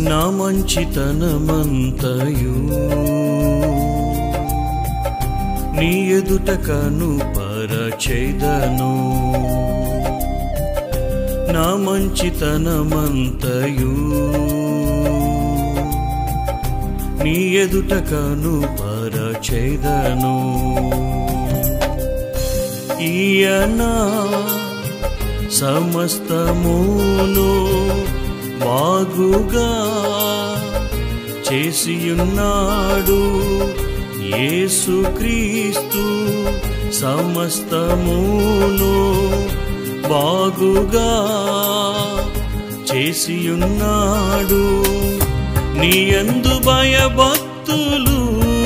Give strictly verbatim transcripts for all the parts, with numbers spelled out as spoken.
నా మంచితనమంతయు నీ ఎదుట కనుపరచెదను నా మంచితనమంతయు నీ ఎదుట కనుపరచెదను ఈయన సమస్తమును బాగుగా చేసియున్నాడు యేసుక్రీస్తు సమస్తమును బాగుగా చేసియున్నాడు నీయందు భయభక్తులు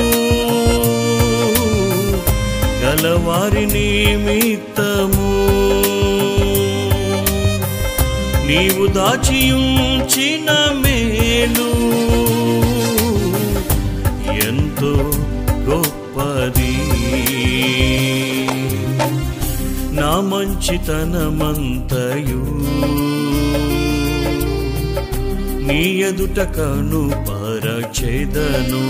గలవారి నిమిత్తము నీవు దాచియుంచిన మేలు ఎంతో గొప్పది నా మంచితనమంతయు నీ ఎదుట కనుపరచెదను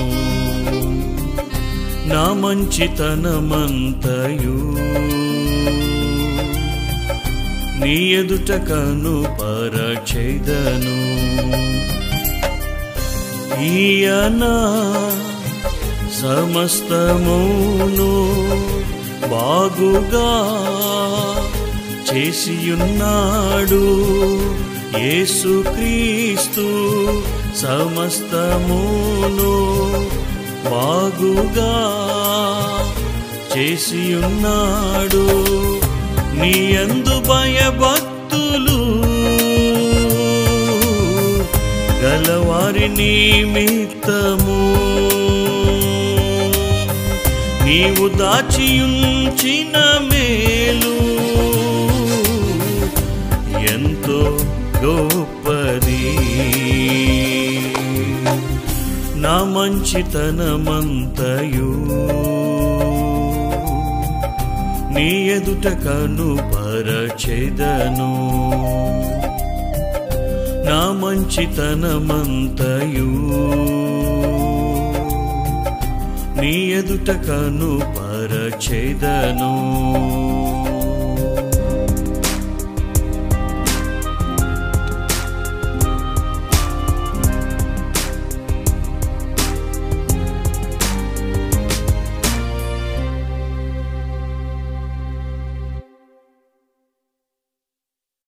నా మంచితనమంతయు నీ ఎదుట కనుపరచెదను ఈయన సమస్తమును బాగుగా చేసియున్నాడు యేసుక్రీస్తు సమస్తమును బాగుగా చేసియున్నాడు నీయందు భయభక్తులు గలవారి నిమిత్తము నీవు దాచియుంచిన మేలు ఎంతో గొప్పది నా మంచితనమంతయు నీ ఎదుట కనుపరచెదను నా మంచితనమంతయు నీ ఎదుట కనుపరచెదను